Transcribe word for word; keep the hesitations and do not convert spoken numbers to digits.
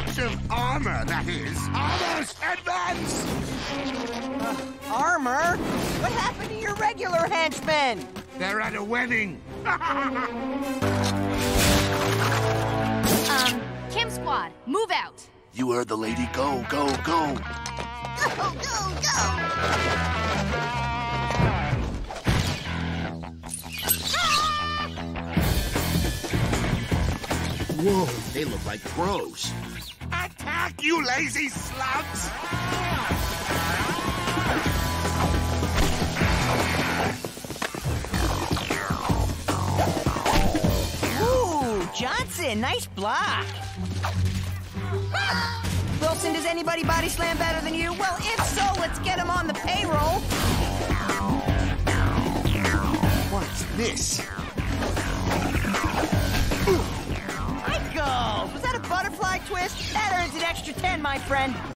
Suits of armor, that is. Armors, advance! Uh, armor? What happened to your regular henchmen? They're at a wedding. um, Chem Squad, move out. You heard the lady. Go, go, go. Go, go, go! Whoa, they look like pros. Attack, you lazy slugs! Ooh, Johnson, nice block. Wilson, does anybody body slam better than you? Well, if so, let's get him on the payroll. What's this? Michael, was that a butterfly twist? That earns an extra ten, my friend.